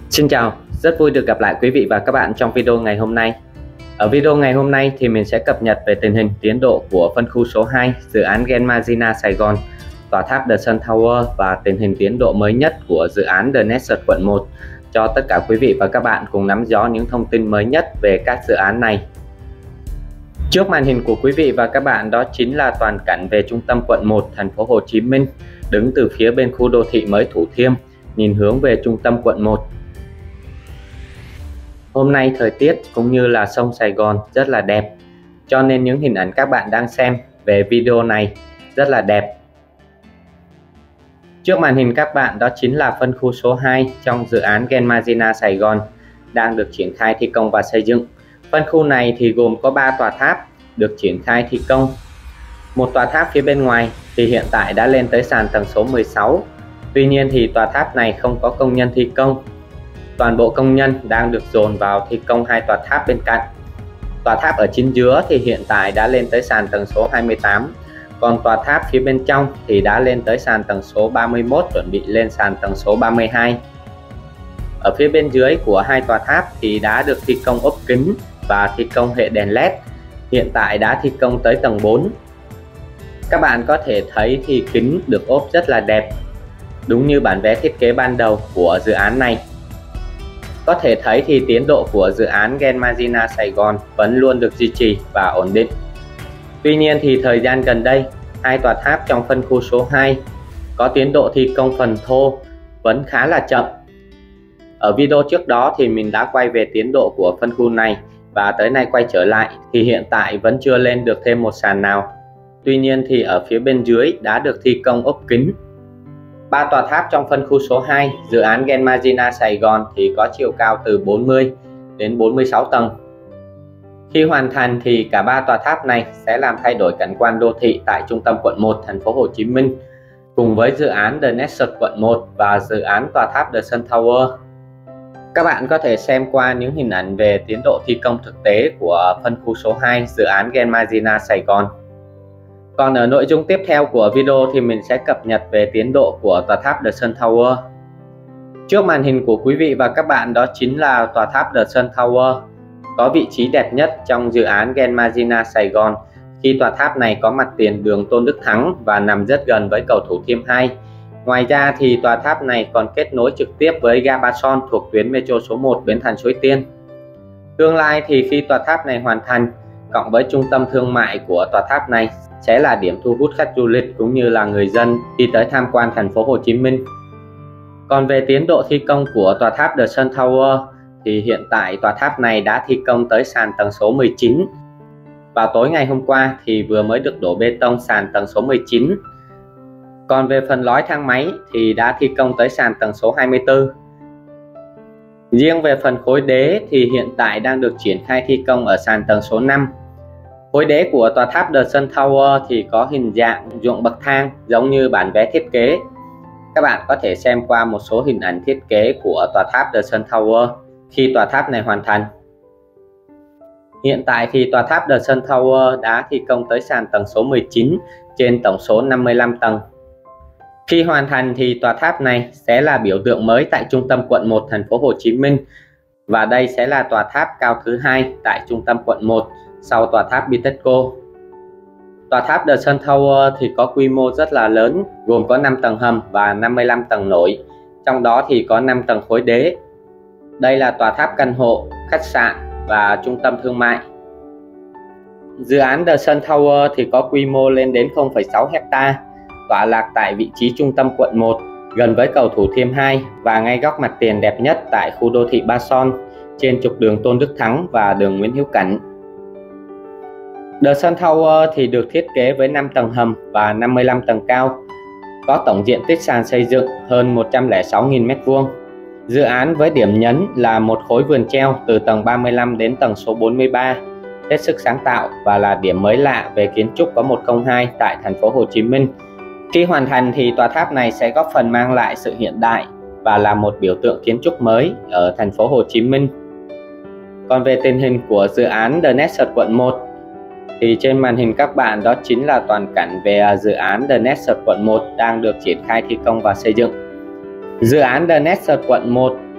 Xin chào, rất vui được gặp lại quý vị và các bạn trong video ngày hôm nay. Ở video ngày hôm nay thì mình sẽ cập nhật về tình hình tiến độ của phân khu số 2 dự án Gen Magina Sài Gòn, tòa tháp The Sun Tower và tình hình tiến độ mới nhất của dự án The Nexus quận 1 cho tất cả quý vị và các bạn cùng nắm rõ những thông tin mới nhất về các dự án này. Trước màn hình của quý vị và các bạn đó chính là toàn cảnh về trung tâm quận 1 thành phố Hồ Chí Minh, đứng từ phía bên khu đô thị mới Thủ Thiêm, nhìn hướng về trung tâm quận 1. Hôm nay thời tiết cũng như là sông Sài Gòn rất là đẹp, cho nên những hình ảnh các bạn đang xem về video này rất là đẹp. Trước màn hình các bạn đó chính là phân khu số 2 trong dự án Gen Magina Sài Gòn đang được triển khai thi công và xây dựng. Phân khu này thì gồm có 3 tòa tháp được triển khai thi công. Một tòa tháp phía bên ngoài thì hiện tại đã lên tới sàn tầng số 16. Tuy nhiên thì tòa tháp này không có công nhân thi công. Toàn bộ công nhân đang được dồn vào thi công hai tòa tháp bên cạnh. Tòa tháp ở chính giữa thì hiện tại đã lên tới sàn tầng số 28. Còn tòa tháp phía bên trong thì đã lên tới sàn tầng số 31, chuẩn bị lên sàn tầng số 32. Ở phía bên dưới của hai tòa tháp thì đã được thi công ốp kính và thi công hệ đèn LED. Hiện tại đã thi công tới tầng 4. Các bạn có thể thấy thì kính được ốp rất là đẹp, đúng như bản vẽ thiết kế ban đầu của dự án này. Có thể thấy thì tiến độ của dự án Gen Magina Sài Gòn vẫn luôn được duy trì và ổn định. Tuy nhiên thì thời gian gần đây, hai tòa tháp trong phân khu số 2 có tiến độ thi công phần thô vẫn khá là chậm. Ở video trước đó thì mình đã quay về tiến độ của phân khu này và tới nay quay trở lại thì hiện tại vẫn chưa lên được thêm một sàn nào. Tuy nhiên thì ở phía bên dưới đã được thi công ốp kính. 3 tòa tháp trong phân khu số 2 dự án Gen Magina Sài Gòn thì có chiều cao từ 40 đến 46 tầng. Khi hoàn thành thì cả 3 tòa tháp này sẽ làm thay đổi cảnh quan đô thị tại trung tâm quận 1 thành phố Hồ Chí Minh, cùng với dự án The Nexus quận 1 và dự án tòa tháp The Sun Tower. Các bạn có thể xem qua những hình ảnh về tiến độ thi công thực tế của phân khu số 2 dự án Gen Magina Sài Gòn. Còn ở nội dung tiếp theo của video thì mình sẽ cập nhật về tiến độ của tòa tháp The Sun Tower. Trước màn hình của quý vị và các bạn đó chính là tòa tháp The Sun Tower, có vị trí đẹp nhất trong dự án Gen Magina Sài Gòn khi tòa tháp này có mặt tiền đường Tôn Đức Thắng và nằm rất gần với cầu Thủ Thiêm 2. Ngoài ra thì tòa tháp này còn kết nối trực tiếp với ga Ba Son thuộc tuyến Metro số 1 Bến Thành Suối Tiên. Tương lai thì khi tòa tháp này hoàn thành, cộng với trung tâm thương mại của tòa tháp này sẽ là điểm thu hút khách du lịch cũng như là người dân đi tới tham quan thành phố Hồ Chí Minh. Còn về tiến độ thi công của tòa tháp The Sun Tower thì hiện tại tòa tháp này đã thi công tới sàn tầng số 19. Vào tối ngày hôm qua thì vừa mới được đổ bê tông sàn tầng số 19. Còn về phần lõi thang máy thì đã thi công tới sàn tầng số 24. Riêng về phần khối đế thì hiện tại đang được triển khai thi công ở sàn tầng số 5. Khối đế của tòa tháp The Sun Tower thì có hình dạng ruộng bậc thang giống như bản vẽ thiết kế. Các bạn có thể xem qua một số hình ảnh thiết kế của tòa tháp The Sun Tower khi tòa tháp này hoàn thành. Hiện tại thì tòa tháp The Sun Tower đã thi công tới sàn tầng số 19 trên tổng số 55 tầng. Khi hoàn thành thì tòa tháp này sẽ là biểu tượng mới tại trung tâm quận 1 thành phố Hồ Chí Minh, và đây sẽ là tòa tháp cao thứ 2 tại trung tâm quận 1 sau tòa tháp Bitexco. Tòa tháp The Sun Tower thì có quy mô rất là lớn, gồm có 5 tầng hầm và 55 tầng nổi, trong đó thì có 5 tầng khối đế. Đây là tòa tháp căn hộ, khách sạn và trung tâm thương mại. Dự án The Sun Tower thì có quy mô lên đến 0,6 hectare, tọa lạc tại vị trí trung tâm quận 1, gần với cầu Thủ Thiêm 2 và ngay góc mặt tiền đẹp nhất tại khu đô thị Ba Son, trên trục đường Tôn Đức Thắng và đường Nguyễn Hữu Cảnh. The Sun Tower thì được thiết kế với 5 tầng hầm và 55 tầng cao, có tổng diện tích sàn xây dựng hơn 106.000 m². Dự án với điểm nhấn là một khối vườn treo từ tầng 35 đến tầng số 43, hết sức sáng tạo và là điểm mới lạ về kiến trúc có 102 tại thành phố Hồ Chí Minh. Khi hoàn thành thì tòa tháp này sẽ góp phần mang lại sự hiện đại và là một biểu tượng kiến trúc mới ở thành phố Hồ Chí Minh. Còn về tình hình của dự án The Nexus quận 1 thì trên màn hình các bạn đó chính là toàn cảnh về dự án The Nexus quận 1 đang được triển khai thi công và xây dựng. Dự án The Nexus quận 1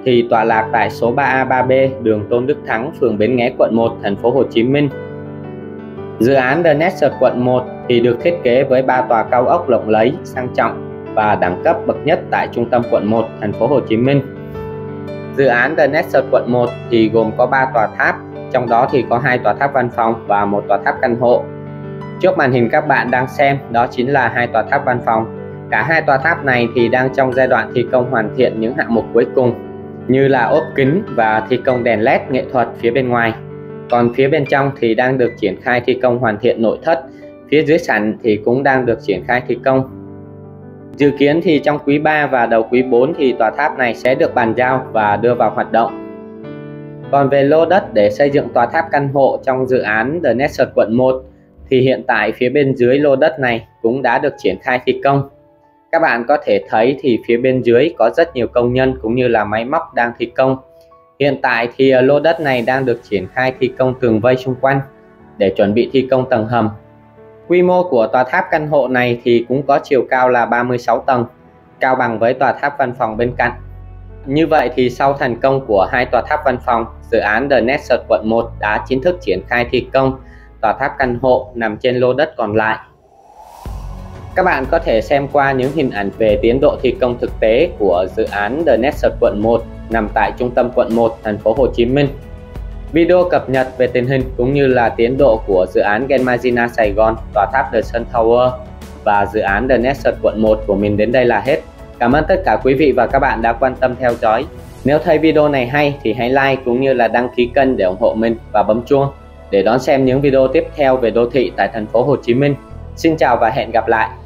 thì tọa lạc tại số 3A 3B đường Tôn Đức Thắng, phường Bến Nghé, quận 1, thành phố Hồ Chí Minh. Dự án The Nexus quận 1 thì được thiết kế với 3 tòa cao ốc lộng lẫy, sang trọng và đẳng cấp bậc nhất tại trung tâm quận 1, thành phố Hồ Chí Minh. Dự án The Nexus quận 1 thì gồm có 3 tòa tháp, trong đó thì có 2 tòa tháp văn phòng và 1 tòa tháp căn hộ. Trước màn hình các bạn đang xem đó chính là 2 tòa tháp văn phòng. Cả 2 tòa tháp này thì đang trong giai đoạn thi công hoàn thiện những hạng mục cuối cùng, như là ốp kính và thi công đèn LED nghệ thuật phía bên ngoài. Còn phía bên trong thì đang được triển khai thi công hoàn thiện nội thất, phía dưới sảnh thì cũng đang được triển khai thi công. Dự kiến thì trong quý 3 và đầu quý 4 thì tòa tháp này sẽ được bàn giao và đưa vào hoạt động. Còn về lô đất để xây dựng tòa tháp căn hộ trong dự án The Nexus quận 1 thì hiện tại phía bên dưới lô đất này cũng đã được triển khai thi công. Các bạn có thể thấy thì phía bên dưới có rất nhiều công nhân cũng như là máy móc đang thi công. Hiện tại thì lô đất này đang được triển khai thi công tường vây xung quanh để chuẩn bị thi công tầng hầm. Quy mô của tòa tháp căn hộ này thì cũng có chiều cao là 36 tầng, cao bằng với tòa tháp văn phòng bên cạnh. Như vậy thì sau thành công của 2 tòa tháp văn phòng, dự án The Nexus quận 1 đã chính thức triển khai thi công tòa tháp căn hộ nằm trên lô đất còn lại. Các bạn có thể xem qua những hình ảnh về tiến độ thi công thực tế của dự án The Nexus quận 1 nằm tại trung tâm quận 1, thành phố Hồ Chí Minh. Video cập nhật về tình hình cũng như là tiến độ của dự án Grand Magina Sài Gòn, tòa tháp The Sun Tower và dự án The Nexus quận 1 của mình đến đây là hết. Cảm ơn tất cả quý vị và các bạn đã quan tâm theo dõi. Nếu thấy video này hay thì hãy like cũng như là đăng ký kênh để ủng hộ mình và bấm chuông để đón xem những video tiếp theo về đô thị tại thành phố Hồ Chí Minh. Xin chào và hẹn gặp lại.